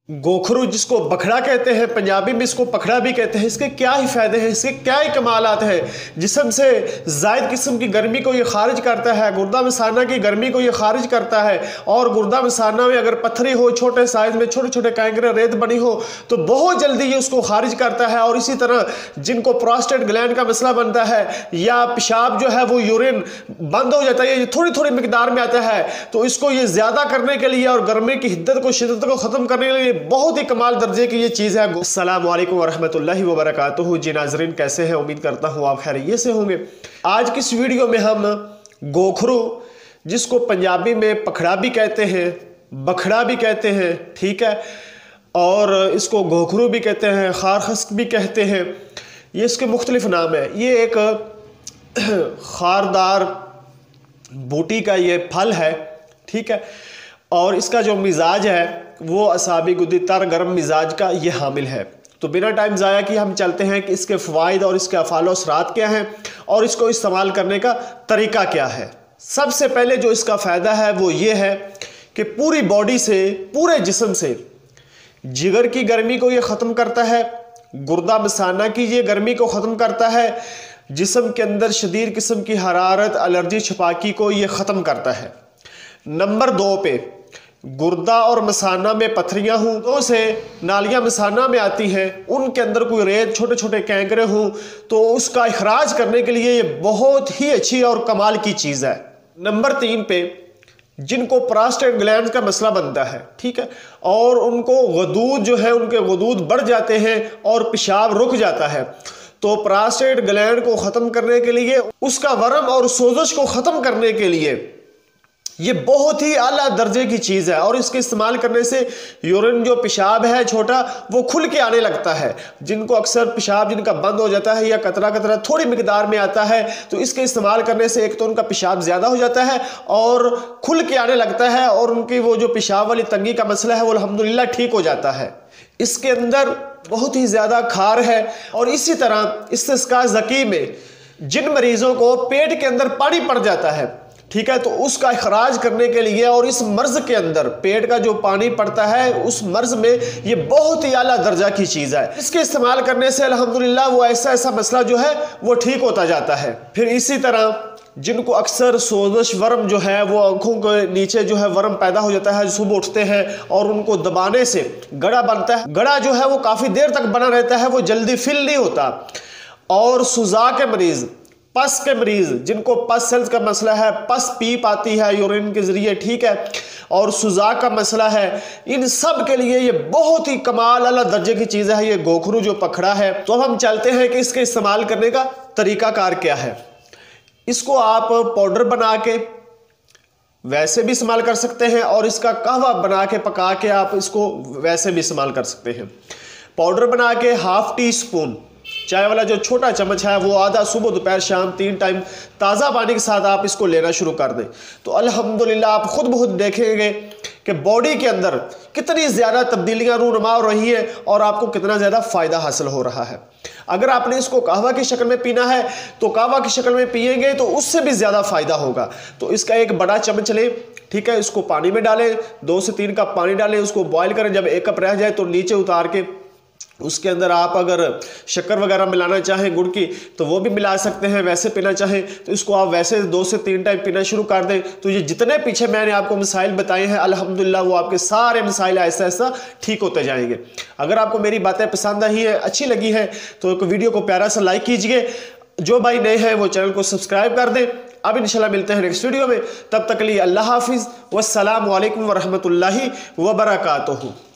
गोखरू जिसको बखड़ा कहते हैं, पंजाबी में इसको पखड़ा भी कहते हैं, इसके क्या ही फायदे हैं, इसके क्या ही कमालात हैं। जिस्म से जायद किस्म की गर्मी को ये खारिज करता है, गुर्दा मसाना की गर्मी को ये खारिज करता है। और गुर्दा मसाना में अगर पत्थरी हो, छोटे साइज में छोटे छोटे कैंकरे रेत बनी हो तो बहुत जल्दी ये उसको खारिज करता है। और इसी तरह जिनको प्रोस्टेट ग्लैंड का मसला बनता है या पेशाब जो है वो यूरिन बंद हो जाता है, ये थोड़ी थोड़ी मिकदार में आता है, तो इसको ये ज्यादा करने के लिए और गर्मी की हिद्दत को शिद्दत को खत्म करने के लिए बहुत ही कमाल दर्जे की ये चीज है। अस्सलाम वालेकुम वरहमतुल्लाहि वबरकातुहू। जी नाज़रीन, कैसे हैं? उम्मीद करता हूँ आप खैरियत से होंगे। आज की इस वीडियो में हम गोखरू जिसको पंजाबी में पखड़ा भी कहते हैं, बखड़ा भी कहते हैं, ठीक है, और इसको गोखरू भी कहते हैं, खारखस्क भी कहते हैं, ये इसके मुख्तलिफ नाम है। ये एक खारदार बूटी का ये फल है, ठीक है, और इसका जो मिजाज है वो असाबी गुद्दी तर गर्म मिजाज का ये हामिल है। तो बिना टाइम ज़ाया कि हम चलते हैं कि इसके फ़वाइद और इसके अफ़ाल असरात क्या हैं और इसको इस्तेमाल करने का तरीका क्या है। सबसे पहले जो इसका फ़ायदा है वो ये है कि पूरी बॉडी से, पूरे जिस्म से जिगर की गर्मी को ये ख़त्म करता है, गुर्दा मसाना की ये गर्मी को ख़त्म करता है, जिस्म के अंदर शदीद किस्म की हरारत, एलर्जी, छपाकी को ये ख़त्म करता है। नंबर 2 पे गुर्दा और मसाना में पथरियां हों, तो से नालियां मसाना में आती हैं, उनके अंदर कोई रेत, छोटे छोटे कैंकरे हों, तो उसका इखराज करने के लिए ये बहुत ही अच्छी और कमाल की चीज़ है। नंबर 3 पे जिनको प्रोस्टेट ग्लैंड का मसला बनता है, ठीक है, और उनको गदूद जो है, उनके गदूद बढ़ जाते हैं और पेशाब रुक जाता है, तो प्रोस्टेट ग्लैंड को ख़त्म करने के लिए, उसका वरम और सोजश को ख़त्म करने के लिए ये बहुत ही आला दर्जे की चीज़ है। और इसके इस्तेमाल करने से यूरिन जो पेशाब है छोटा, वो खुल के आने लगता है। जिनको अक्सर पेशाब जिनका बंद हो जाता है या कतरा कतरा थोड़ी मिकदार में आता है, तो इसके इस्तेमाल करने से एक तो उनका पेशाब ज़्यादा हो जाता है और खुल के आने लगता है, और उनकी वो जो पेशाब वाली तंगी का मसला है वो अल्हम्दुलिल्लाह ठीक हो जाता है। इसके अंदर बहुत ही ज़्यादा खार है। और इसी तरह इस्तिस्का ज़की में जिन मरीज़ों को पेट के अंदर पानी पड़ जाता है, ठीक है, तो उसका इखराज करने के लिए, और इस मर्ज के अंदर पेट का जो पानी पड़ता है उस मर्ज में ये बहुत ही आला दर्जा की चीज़ है। इसके इस्तेमाल करने से अल्हम्दुलिल्लाह वो ऐसा मसला जो है वो ठीक होता जाता है। फिर इसी तरह जिनको अक्सर सोजश वर्म जो है वो आंखों के नीचे जो है वर्म पैदा हो जाता है, सुबह उठते हैं और उनको दबाने से गड़ा बनता है, गड़ा जो है वो काफ़ी देर तक बना रहता है, वो जल्दी फिल नहीं होता। और सुजा के मरीज़, पस के मरीज, जिनको पस सेल्स का मसला है, पस पीप आती है यूरिन के जरिए, ठीक है, और सुजा का मसला है, इन सब के लिए ये बहुत ही कमाल अला दर्जे की चीज़ है ये गोखरू जो पखड़ा है। तो अब हम चलते हैं कि इसके इस्तेमाल करने का तरीकाकार क्या है। इसको आप पाउडर बना के वैसे भी इस्तेमाल कर सकते हैं, और इसका कहवा बना के पका के आप इसको वैसे भी इस्तेमाल कर सकते हैं। पाउडर बना के ½ टी स्पून, चाय वाला जो छोटा चम्मच है वो आधा, सुबह दोपहर शाम 3 टाइम ताज़ा पानी के साथ आप इसको लेना शुरू कर दें, तो अल्हम्दुलिल्लाह आप खुद ब खुद देखेंगे कि बॉडी के अंदर कितनी ज़्यादा तब्दीलियाँ रूनुमा हो रही है और आपको कितना ज़्यादा फ़ायदा हासिल हो रहा है। अगर आपने इसको कहवा की शक्ल में पीना है तो कहवा की शक्ल में पिएंगे तो उससे भी ज़्यादा फ़ायदा होगा। तो इसका एक बड़ा चम्मच लें, ठीक है, इसको पानी में डालें, 2 से 3 कप पानी डालें, उसको बॉयल करें। जब 1 कप रह जाए तो नीचे उतार के उसके अंदर आप अगर शक्कर वगैरह मिलाना चाहें गुड़ की तो वो भी मिला सकते हैं, वैसे पीना चाहें तो इसको आप वैसे 2 से 3 टाइम पीना शुरू कर दें। तो ये जितने पीछे मैंने आपको मसाइल बताए हैं अल्हम्दुलिल्लाह वो आपके सारे मसाइल ऐसा ऐसा ठीक होते जाएंगे। अगर आपको मेरी बातें पसंद आई हैं, अच्छी लगी हैं, तो एक वीडियो को प्यारा सा लाइक कीजिए। जो भाई नए हैं वो चैनल को सब्सक्राइब कर दें। अब इंशाल्लाह मिलते हैं नेक्स्ट वीडियो में, तब तक के लिए अल्लाह हाफिज़, वस्सलामु अलैकुम वरहमतुल्लाहि वबरकातुहू।